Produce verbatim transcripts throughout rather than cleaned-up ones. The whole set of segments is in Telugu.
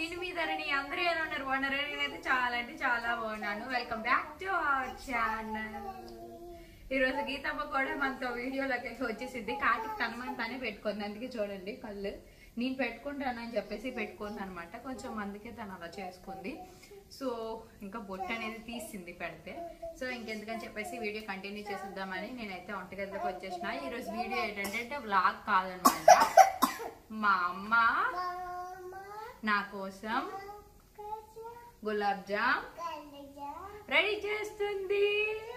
నేను మీ ధరణి అందరూ ఎలా ఉన్నారు బాగున్నారు నేనైతే చాలా అంటే చాలా బాగున్నాను welcome back to our channel ఈ రోజు గీతమ్మ కూడా మనతో వీడియోలోకి వచ్చేసింది కార్తిక్ తన మన తనే పెట్టుకుంది అందుకే చూడండి కళ్ళు నేను పెట్టుకుంటానని చెప్పేసి పెట్టుకుంది అనమాట కొంచెం అందుకే తను అలా చేసుకుంది సో ఇంకా బొట్టు అనేది తీసింది పెడితే సో ఇంకెందుకని చెప్పేసి వీడియో కంటిన్యూ చేసేద్దామని నేనైతే వంటగదిలోకి వచ్చేసిన ఈ రోజు వీడియో ఏంటంటే వ్లాగ్ కాదనమాట మా అమ్మ నా కోసం గులాబ్ జామ్ రెడీ చేస్తుంది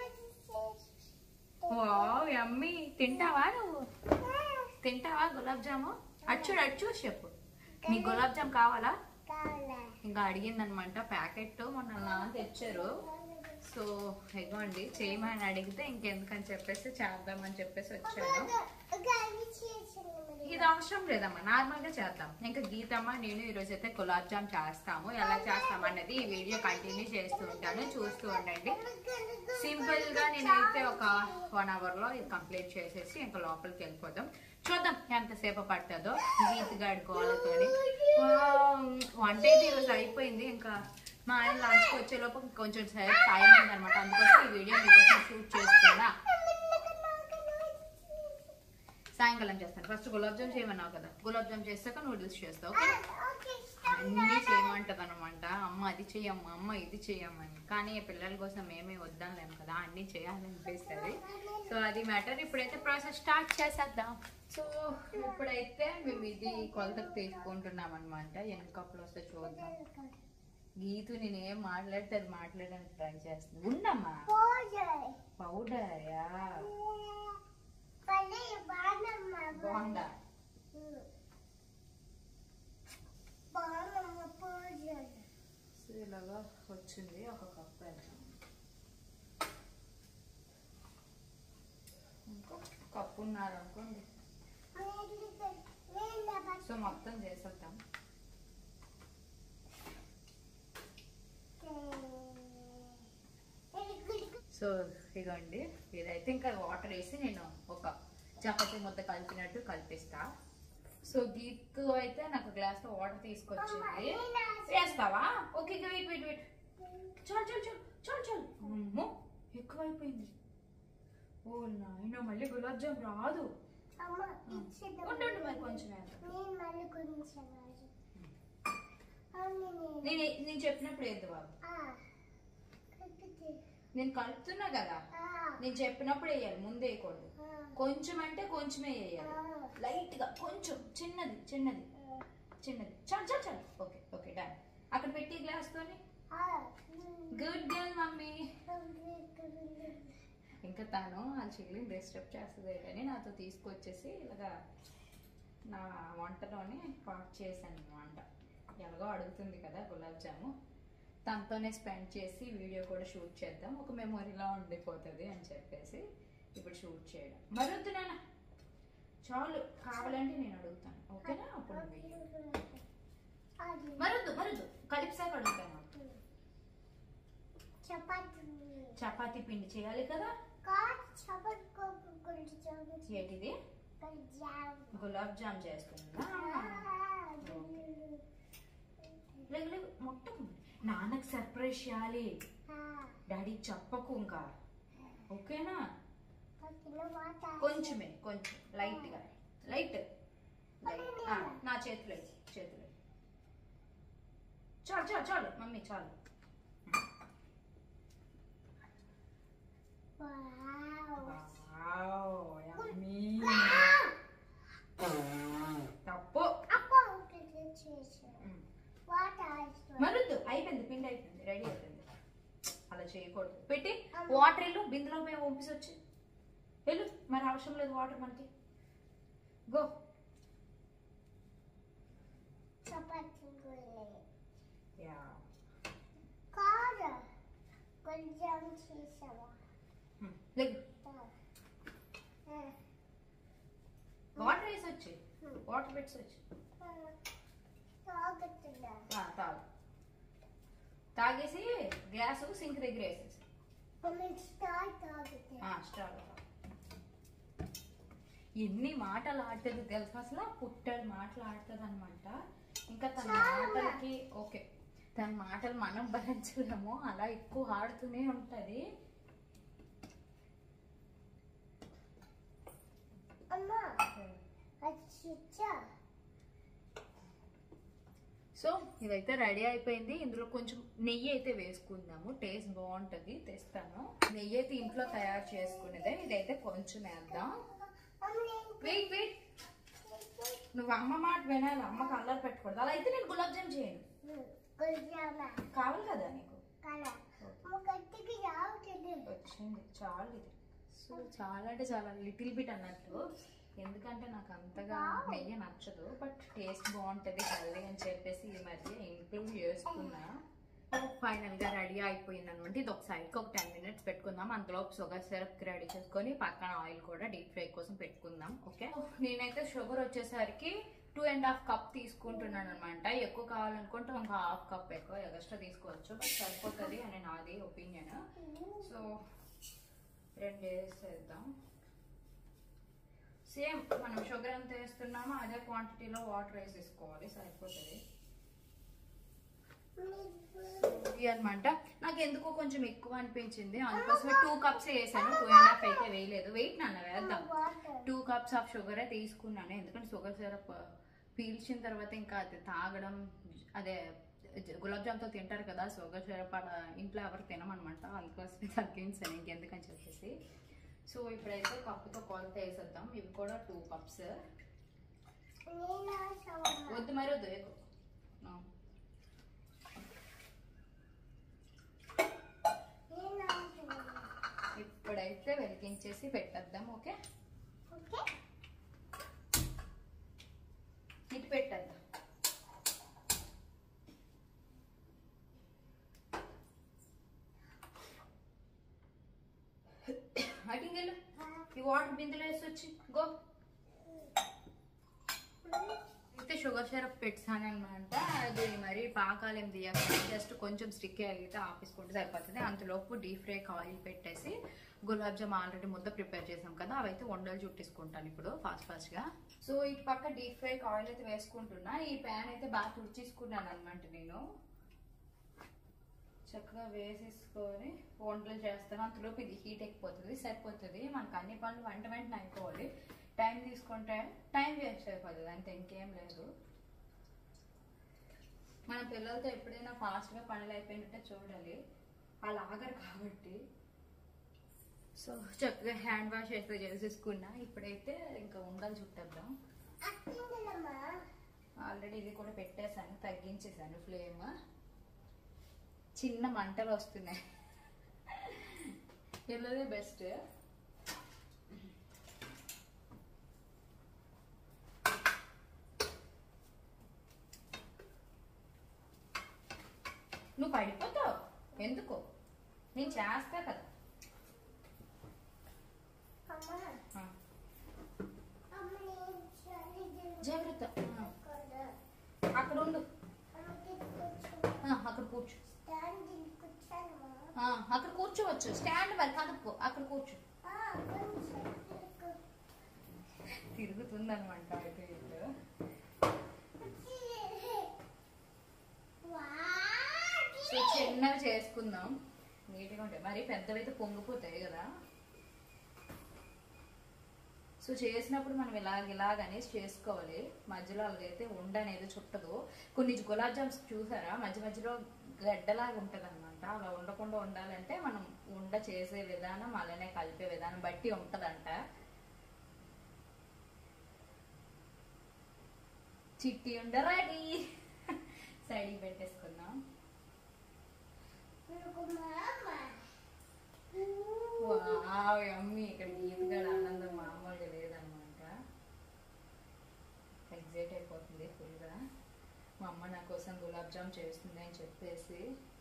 వావ్ యమ్మీ తింటావా నువ్వు తింటావా గులాబ్ జాము అచ్చుడు అచ్చు చెప్పు నీ గులాబ్ జామ్ కావాలా ఇంకా అడిగిందనమాట ప్యాకెట్ మొన్న తెచ్చారు సో ఇగోండి చేయమని అడిగితే ఇంకెందుకని చెప్పేసి చేద్దామని చెప్పేసి వచ్చాను ఇది అవసరం లేదమ్మా నార్మల్ గా చేద్దాం ఇంకా గీతమ్మ నేను ఈ రోజు అయితే గులాబ్ జామ్ చేస్తాము ఎలా చేస్తాం అన్నది ఈ వీడియో కంటిన్యూ చేస్తూ ఉంటాను చూస్తూ ఉండండి సింపుల్ గా నేనైతే ఒక వన్ అవర్ లో ఇది కంప్లీట్ చేసేసి ఇంకా లోపలికి వెళ్ళిపోతాం చూద్దాం ఎంతసేపు పడుతుందో గీత గడుకోవాలతో వంట అయితే ఈరోజు అయిపోయింది ఇంకా మా ఆయన లంచ్కి వచ్చే లోపు కొంచెం సేపు టైం ఉంది అనమాట అందుకోసం ఈ వీడియో మీకోసం షూట్ చేస్తున్నా సాయంకాలం చేస్తాను ఫస్ట్ గులాబ్ జామ్ చేయమన్నావు కదా గులాబ్ జామ్ చేస్తాక నూడిల్స్ చేస్తావు ఓకే అన్నీ చేయమంటది అనమాట అమ్మ అది చెయ్యమ్మా అమ్మ ఇది చెయ్యమ్మని కానీ పిల్లల కోసం మేమే వద్దాంలేము కదా అన్నీ చేయాలనిపిస్తుంది సో అది మ్యాటర్ ఇప్పుడైతే ప్రాసెస్ స్టార్ట్ చేసేద్దాం సో ఇప్పుడైతే మేము ఇది కొలతకు తీసుకుంటున్నాం అనమాట ఎన్ని కప్పులు వస్తే చూద్దాం గీతు నేనేం మాట్లాడితే అది మాట్లాడడానికి ట్రై చేస్తుంది ఉండమ్మా పౌడరా బాగుందా సో ఇలాగా వచ్చింది ఒక కప్ ఇంకో కప్పు ఉన్నారనుకోండి సో మొత్తం చేసేద్దాం సో ఇదిగోండి ఇదైతే ఇంకా వాటర్ వేసి నేను ఒక చపాతీ ముద్ద కలిపినట్టు కలిపిస్తా సో గీతు అయితే నాకు గ్లాస్ తో వాటర్ తీసుకొచ్చింది వేస్తావా ఓకే వెయిట్ వెయిట్ వెయిట్ చాలు చాలు చాలు చాలు చాలు అమ్మో ఎక్కువైపోయింది ఓ నాయన మళ్ళీ గులాబ్ జామ్ రాదు ఉండండి మరి కొంచెం నేను నేను చెప్పినప్పుడు వేద్దు బాబు నేను కలుపుతున్నా కదా నేను చెప్పినప్పుడు వేయాలి ముందు వేయకూడదు కొంచెం అంటే కొంచెమే వేయాలి లైట్ గా కొంచెం చిన్నది చిన్నది చిన్నది చాలు చాలు చాలు ఓకే ఓకే డన్ అక్కడ పెట్టి గ్లాస్ తోని గుడ్ గర్ల్ మమ్మీ ఇంకా తను ఆ చెల్లిని డిస్టర్బ్ చేస్తుంది కానీ నాతో తీసుకొచ్చేసి ఇలాగా నా వంటలోనే పార్ట్ చేశాను వంట ఎలాగో అడుగుతుంది కదా గులాబ్ జాము తనతోనే స్పెండ్ చేసి వీడియో కూడా షూట్ చేద్దాం ఒక మెమొరీలా ఉండిపోతుంది అని చెప్పేసి ఇప్పుడు షూట్ చేయడం మరొద్దు నాన్న చాలు కావాలంటే నేను అడుగుతాను ఓకేనా అప్పుడు మరొద్దు మరొద్దు కలిపిసాక అడుగుతాను చపాతీ పిండి చేయాలి కదా ఏంటిది గులాబ్ జామ్ చేస్తున్నా మొత్తం నాన్నకు సర్ప్రైజ్ చేయాలి డాడీకి చెప్పకు ఇంకా ఓకేనా కొంచెమే కొంచెం లైట్ గా లైట్ నా చేతిలో చేతిలో చాలు చాలు చాలు మమ్మీ చాలు తప్పు మరుద్దు అయిపోయింది పిండి అయిపోయింది రెడీ అయిపోయింది అలా చేయకూడదు పెట్టి వాటర్ వెళ్ళు బిందులో మేము పంపించవచ్చు వెళ్ళు మరి అవసరం లేదు వాటర్ మనకి గో వాటర్ వేసి వచ్చి వాటర్ పెట్టి వచ్చి తాగు తాగేసి గ్లాసు సింక్ దగ్గర వేసేసి ఎన్ని మాటలు ఆడుతుంది తెలుసు అసలు పుట్టడు మాటలు ఆడుతుంది అనమాట ఇంకా తన మాట లోపలికి ఓకే తన మాటలు మనం భరించలేము, అలా ఎక్కువ ఆడుతూనే ఉంటది. సో ఇదైతే రెడీ అయిపోయింది. ఇందులో కొంచెం నెయ్యి అయితే వేసుకుందాము, టేస్ట్ బాగుంటది. తెస్తాను నెయ్యి అయితే ఇంట్లో తయారు చేసుకునేదే. ఇదైతే కొంచెం వేద్దాం. వెయిట్ వెయిట్ నువ్వు అమ్మ మాట వినాలి, అమ్మకి అల్లరి పెట్టకూడదు. అలా అయితే నేను గులాబ్ జామ్ చేయను. కావాలి కదా నీకు? వచ్చింది చాలు ఇది. సో చాలా అంటే చాలా లిటిల్ బిట్ అన్నట్టు, ఎందుకంటే నాకు అంతగా నెయ్యి నచ్చదు, బట్ టేస్ట్ బాగుంటుంది హెల్దీ అని చెప్పేసి ఈ మధ్య ఇంక్లూడ్ చేసుకున్నా. ఫైనల్ గా రెడీ అయిపోయింది అనమాట. ఇది ఒక సైడ్కి ఒక టెన్ మినిట్స్ పెట్టుకుందాం. అంతలో షుగర్ సిరప్ రెడీ చేసుకొని పక్కన ఆయిల్ కూడా డీప్ ఫ్రై కోసం పెట్టుకుందాం. ఓకే, నేనైతే షుగర్ వచ్చేసరికి టూ అండ్ హాఫ్ కప్ తీసుకుంటున్నాను అనమాట. ఎక్కువ కావాలనుకుంటే ఒక హాఫ్ కప్ ఎక్కువ ఎక్స్ట్రా తీసుకోవచ్చు, బట్ సరిపోతుంది అని నాది ఒపీనియన్. సో రెండు వేసేద్దాం. సేమ్ మనం షుగర్ ఎంత వేస్తున్నామో అదే క్వాంటిటీలో వాటర్ వేసేసుకోవాలి, సరిపోతుంది. ఇది అనమాట. నాకు ఎందుకో కొంచెం ఎక్కువ అనిపించింది, అందుకోసమే టూ కప్స్ వేసాను. టూ అండ్ హాఫ్ అయితే వేయలేదు. వెయిట్ నన్ను వేద్దాం. టూ కప్స్ ఆఫ్ షుగరే తీసుకున్నాను, ఎందుకంటే షుగర్ సిరప్ పీల్చిన తర్వాత ఇంకా అది తాగడం, అదే గులాబ్ జామ్తో తింటారు కదా షుగర్ సిరప్, అలా ఇంట్లో ఎవరు తినమనమాట. అందుకోసమే తగ్గించాను ఇంకెందుకని చెప్పేసి. సో ఇప్పుడైతే కప్పుతో కొలత వేసేద్దాం. ఇవి కూడా టూ కప్స్. వద్దు మరి వద్దు ఎక్కువ. ఇప్పుడైతే వెలిగించేసి పెట్టేద్దాం. ఓకే, ఇటు పెట్టేద్దాం. అటింగెళ్ళు ఈ వాటర్ బిందులో వేసి వచ్చి గో. అయితే షుగర్ సిరప్ పెట్టాను అనమాట. అది మరి పాకాలు ఏం తీయాలి, జస్ట్ కొంచెం స్టిక్ అయితే ఆపేసుకుంటే సరిపోతుంది. అంతలోపు డీప్ ఫ్రై ఆయిల్ పెట్టేసి గులాబ్ జామ్ ఆల్రెడీ ముద్ద ప్రిపేర్ చేసాం కదా, అవైతే వండలు చుట్టేసుకుంటాను ఇప్పుడు ఫాస్ట్ ఫాస్ట్ గా. సో ఇటు పక్క డీప్ ఫ్రై ఆయిల్ అయితే వేసుకుంటున్నా. ఈ ప్యాన్ అయితే బాగా తుడిచేసుకున్నాను అనమాట. నేను చక్కగా వేసేసుకొని వంటలు చేస్తాను. అంతలోపు ఇది హీట్ ఎక్కిపోతుంది, సరిపోతుంది. మనకు అన్ని పనులు వెంట వెంటనే అయిపోవాలి. టైం తీసుకుంటే టైం వేస్ట్ అయిపోతుంది, అంతే, ఇంకేం లేదు. మన పిల్లలతో ఎప్పుడైనా ఫాస్ట్గా పనులు అయిపోయినట్టే చూడాలి, వాళ్ళు ఆగరు కాబట్టి. సో చక్కగా హ్యాండ్ వాష్ అయితే చేసేసుకున్నా. ఇప్పుడైతే ఇంకా ఉండలు చుట్టేద్దాం. ఆల్రెడీ ఇది కూడా పెట్టేశాను, తగ్గించేసాను ఫ్లేమ్. చిన్న మంటలు వస్తున్నాయి, ఎల్లదే బెస్ట్. నువ్వు పడిపోతావు ఎందుకు, నేను చేస్తా కదా. జాగ్రత్త, అక్కడ ఉండు, అక్కడ కూర్చో, అక్కడ కూర్చోవచ్చు. స్టాండ్ మరి కదుపు, అక్కడ కూర్చో. తిరుగుతుంది అనమాట అయితే ఇల్లు. సో చిన్నవి చేసుకుందాం, నీట్గా ఉంటాయి. మరి పెద్దవైతే పొంగిపోతాయి కదా. సో చేసినప్పుడు మనం ఇలాగ ఇలాగ అనేసి చేసుకోవాలి. మధ్యలో అలాగైతే ఉండ అనేది చుట్టదు. కొన్ని గులాబ్ జామ్స్ చూసారా మధ్య మధ్యలో గడ్డలాగా ఉంటుంది అనమాట. అలా ఉండకుండా ఉండాలంటే మనం ఉండ చేసే విధానం అలానే కలిపే విధానం బట్టి ఉంటదంట. చిట్టి ఉండ రెడీ, సైడ్కి పెట్టేసుకుందాం. Wow yummy. ఇక్కడ గీతగడ ఆనందం మామూలుగా లేదనమాట. ఎగ్జైట్ అయిపోతుంది ఫుల్గా. మా అమ్మ నా కోసం గులాబ్ జామ్ చేస్తుంది అని చెప్పేసి.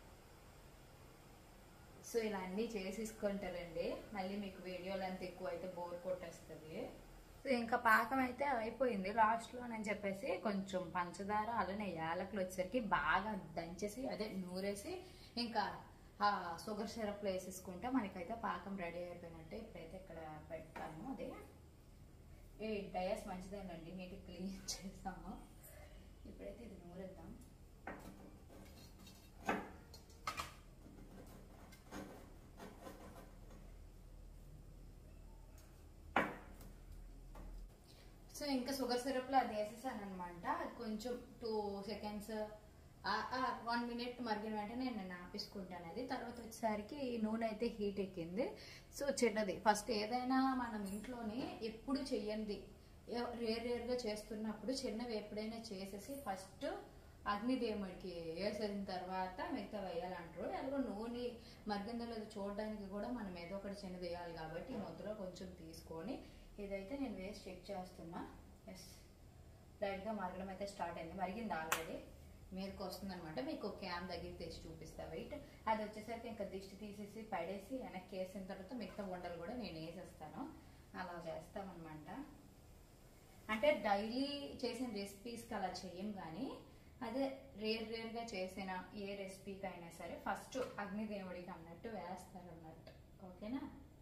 సో ఇలా అన్నీ చేసేసుకుంటారండి. మళ్ళీ మీకు వీడియోలు అంత ఎక్కువ అయితే బోర్ కొట్టేస్తుంది. సో ఇంకా పాకం అయితే అయిపోయింది లాస్ట్లో అని చెప్పేసి కొంచెం పంచదార అలానే యాలకులు వచ్చేసరికి బాగా దంచేసి అదే నూరేసి ఇంకా ఆ షుగర్ సిరప్లో వేసేసుకుంటే మనకైతే పాకం రెడీ అయిపోయినట్టే. ఇప్పుడైతే ఇక్కడ పెడతాను. అదే ఏ డయాస్ మంచిదేనండి, నీట్గా క్లీన్ చేస్తాము. ఇప్పుడైతే ఇది నూరేద్దాం. ఇంకా షుగర్ సిరప్లో అది వేసేసాను అనమాట. అది కొంచెం టూ సెకండ్స్ వన్ మినిట్ మరిగిన వెంటనే నేను ఆపేసుకుంటాను. అది తర్వాత వచ్చేసరికి నూనె అయితే హీట్ ఎక్కింది. సో చిన్నది ఫస్ట్ ఏదైనా మనం ఇంట్లోనే ఎప్పుడు చెయ్యండి రేర్ రేర్గా చేస్తున్నప్పుడు చిన్నవి ఎప్పుడైనా చేసేసి ఫస్ట్ అగ్నిదేవుడికి వేసేసిన తర్వాత మిగతా వేయాలంటారు. అలాగే నూనె మరిగిందో లేదో చూడడానికి కూడా మనం ఏదో ఒకటి చిన్నది వేయాలి కాబట్టి ఈ ముద్దలో కొంచెం తీసుకొని ఇదైతే నేను వేసి చెక్ చేస్తున్నా. ఎస్ లైట్గా మరగడం అయితే స్టార్ట్ అయింది. మరిగింది ఆల్రెడీ మీదకి వస్తుంది అనమాట. మీకు క్యామ్ దగ్గర తెచ్చి చూపిస్తా వెయిట్. అది వచ్చేసరికి ఇంకా దిష్టి తీసేసి పడేసి వెనక్కి వేసిన తర్వాత మిగతా వంటలు కూడా నేను వేసేస్తాను. అలా చేస్తామన్నమాట. అంటే డైలీ చేసిన రెసిపీస్కి అలా చెయ్యం, కానీ అదే రేర్ రేర్గా చేసిన ఏ రెసిపీకి అయినా సరే ఫస్ట్ అగ్నిదేవుడికి అన్నట్టు వేస్తారు అన్నట్టు. ఓకేనా?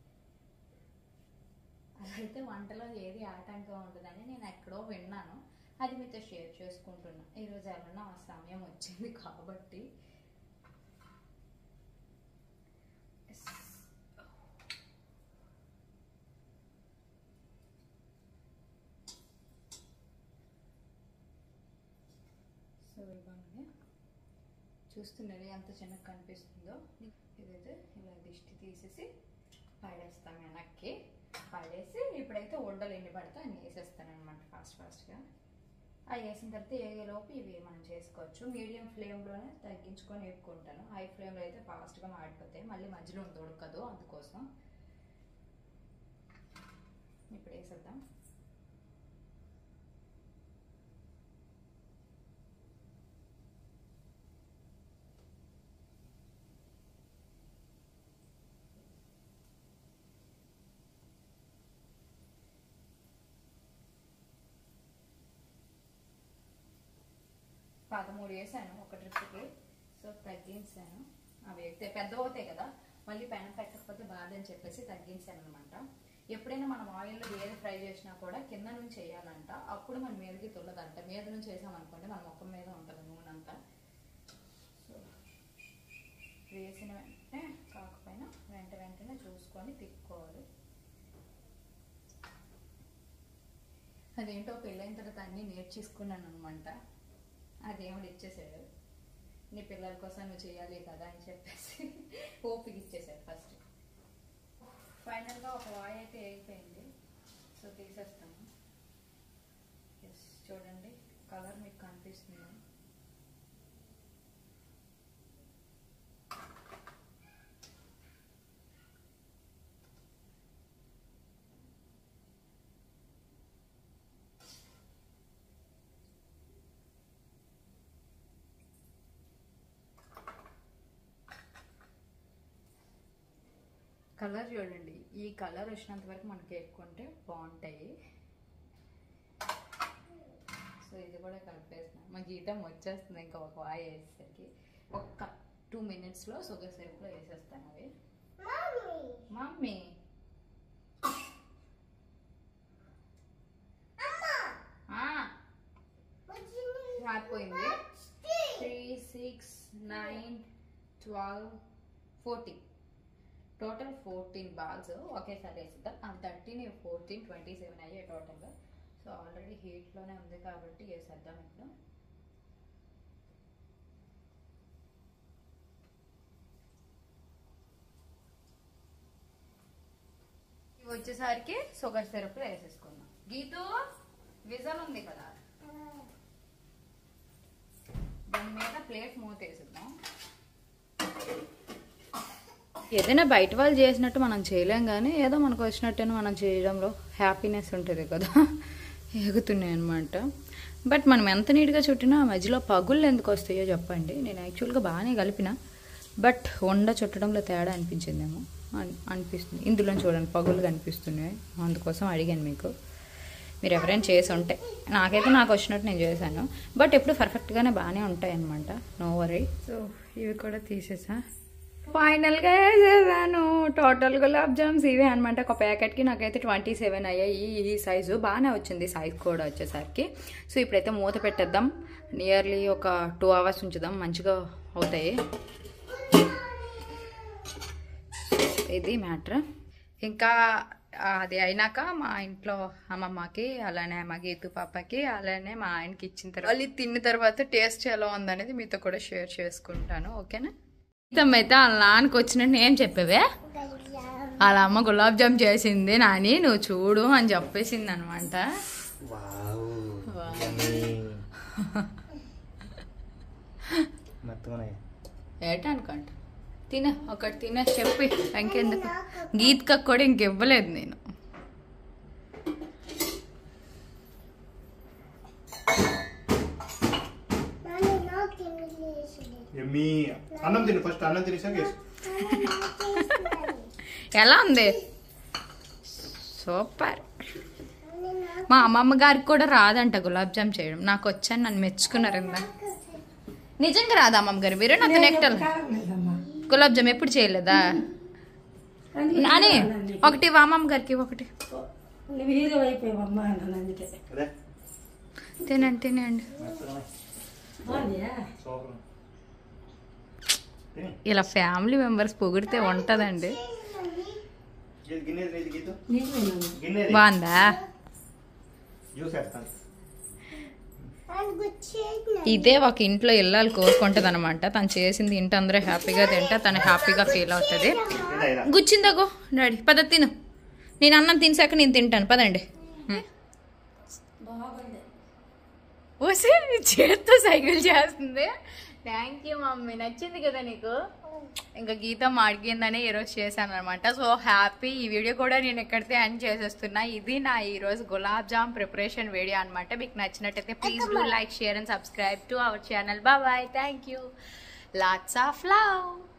అదైతే వంటలో ఏది ఆటంకం ఉండదని నేను ఎక్కడో విన్నాను, అది మీతో షేర్ చేసుకుంటున్నా. ఈరోజు ఏమన్నా ఆ సమయం వచ్చింది కాబట్టి. సో ఇవ్వండి, చూస్తున్నది ఎంత చిన్నగా కనిపిస్తుందో. ఇదైతే ఇలా దిష్టి తీసేసి పడేస్తాం వెనక్కి. పడేసి ఇప్పుడైతే ఉండలు ఎన్ని పడితే అన్ని వేసేస్తాను అనమాట ఫాస్ట్ ఫాస్ట్గా. అవి వేసిన తర్వాత ఏలోపు ఇవి మనం చేసుకోవచ్చు. మీడియం ఫ్లేమ్లోనే తగ్గించుకొని వేపుకుంటాను. హై ఫ్లేమ్లో అయితే ఫాస్ట్గా మాడిపోతాయి, మళ్ళీ మధ్యలో ఉడకదు. అందుకోసం ఇప్పుడు వేసేద్దాం. పదమూడు వేసాను ఒక ట్రిప్కి. సో తగ్గించాను. అవి అయితే పెద్ద అవుతాయి కదా, మళ్ళీ పైన పెట్టకపోతే బాధ అని చెప్పేసి తగ్గించాను అనమాట. ఎప్పుడైనా మనం ఆయిల్లో ఏది ఫ్రై చేసినా కూడా కింద నుంచి వేయాలంట, అప్పుడు మన మీదకి తుల్లదంట. మీద నుంచి వేసామనుకోండి మన ముఖం మీద ఉంటుంది నూనె అంతా. సో వేసిన వెంటనే కాకపోయినా వెంట వెంటనే చూసుకొని తిప్పుకోవాలి. అదేంటో పెళ్ళైన తర్వాత అన్నీ నేర్చేసుకున్నాను అనమాట. అదేమిటి ఇచ్చేసాడు, నీ పిల్లల కోసం నువ్వు చేయాలి కదా అని చెప్పేసి ఓపిక ఇచ్చేసాడు ఫస్ట్. ఫైనల్గా ఒక వాయి అయితే అయిపోయింది. సో తీసేస్తాను. ఎస్ చూడండి, కలర్ మీకు కనిపిస్తుంది. కలర్ చూడండి, ఈ కలర్ వచ్చినంత వరకు మనకి వేపుకుంటే బాగుంటాయి. సో ఇది కూడా కలిపేస్తున్నాం. మా గీతం వచ్చేస్తుంది ఇంకా ఒక వాయి వేసేసరికి. ఒక్క టూ మినిట్స్లో షుగర్ సిరప్లో వేసేస్తాను అవి. మమ్మీ రాకపోయింది. Three six nine twelve fourteen total fourteen balls ఒకేసారి వేసేద్దాం. అవి థర్టీన్ ఫోర్టీన్ ట్వంటీ సెవెన్ అయ్యాయి టోటల్గా. సో ఆల్రెడీ హీట్లోనే ఉంది కాబట్టి వేసేద్దాం ఇప్పుడు. ఇవి వచ్చేసరికి షుగర్ సిరప్లో వేసేసుకుందాం. గీతూ విజల్ ఉంది కదా, దాని మీద ప్లేట్ మూత వేసేద్దాం. ఏదైనా బయట వాళ్ళు చేసినట్టు మనం చేయలేం, కానీ ఏదో మనకు వచ్చినట్టు మనం చేయడంలో హ్యాపీనెస్ ఉంటుంది కదా. ఎగుతున్నాయి అనమాట. బట్ మనం ఎంత నీట్గా చుట్టినా మధ్యలో పగుళ్ళు ఎందుకు వస్తాయో చెప్పండి. నేను యాక్చువల్గా బాగానే కలిపిన, బట్ వండ చుట్టడంలో తేడా అనిపించిందేమో అనిపిస్తుంది. ఇందులో చూడండి పగుళ్ళు కనిపిస్తున్నాయి, అందుకోసం అడిగాను మీకు. మీరు ఎవరైనా చేసి ఉంటే, నాకైతే నాకు వచ్చినట్టు నేను చేశాను. బట్ ఎప్పుడు పర్ఫెక్ట్గానే బాగానే ఉంటాయి అనమాట, నో వరీ. సో ఇవి కూడా తీసేసా. ఫైనల్గా వేసేసాను. టోటల్ గులాబ్ జామ్స్ ఇవే అనమాట. ఒక ప్యాకెట్కి నాకైతే ట్వంటీ సెవెన్ అయ్యాయి. ఈ సైజు బాగానే వచ్చింది, సైజ్ కూడా వచ్చేసరికి. సో ఇప్పుడైతే మూత పెట్టేద్దాం. నియర్లీ ఒక టూ అవర్స్ ఉంచుదాం, మంచిగా అవుతాయి. ఇది మ్యాటర్. ఇంకా అది అయినాక మా ఇంట్లో అమ్మమ్మకి అలానే మా గీతు పాపకి అలానే మా ఆయనకి ఇచ్చిన తర్వాత వాళ్ళు తిన్న తర్వాత టేస్ట్ ఎలా ఉందనేది మీతో కూడా షేర్ చేసుకుంటాను. ఓకేనా? గీతమ్మ అయితే వాళ్ళ నాన్నకి వచ్చినట్టు ఏం చెప్పేవే, వాళ్ళ అమ్మ గులాబ్ జామ్ చేసింది నాని నువ్వు చూడు అని చెప్పేసింది అనమాట. ఏటనుకోండి తిన ఒకటి తిన చెప్పి ఇంకెందుకు గీత్క కూడా ఇంకివ్వలేదు నేను. ఎలా ఉంది? సూపర్. మా అమ్మమ్మ గారికి కూడా రాదంట గులాబ్ జామ్ చేయడం, నాకు వచ్చాను నన్ను మెచ్చుకున్నారు. ఇందా నిజంగా రాదా అమ్మమ్మ గారు? మీరు నాకు నెక్టల్ గులాబ్ జామ్ ఎప్పుడు చేయలేదా అని? ఒకటి అమ్మమ్మ గారికి ఒకటి తినండి తినండి. ఇలా ఫ్యామిలీ మెంబర్స్ పొగిడితే ఉంటదండి. బాగుందా? ఇదే ఒక ఇంట్లో ఇల్లాలు కోరుకుంటది అనమాట. తను చేసింది ఇంటి అందరూ హ్యాపీగా తింటా తను హ్యాపీగా ఫీల్ అవుతుంది. గుచ్చిందాగో డాడీ పద తిను, నేను అన్నం తినసాక నేను తింటాను పదండి. ఓసే చేత్తో సైకిల్ చేస్తుంది. థ్యాంక్ యూ మమ్మీ, నచ్చింది కదా నీకు? ఇంకా గీతం అడిగిందని ఈరోజు చేశాను అనమాట. So happy. ఈ వీడియో కూడా నేను ఎక్కడితే ఎండ్ చేసేస్తున్నా. ఇది నా ఈరోజు గులాబ్ జామ్ ప్రిపరేషన్ వీడియో అనమాట. మీకు నచ్చినట్టయితే please do like share and subscribe to our channel. Bye bye. Thank you. Lots of love.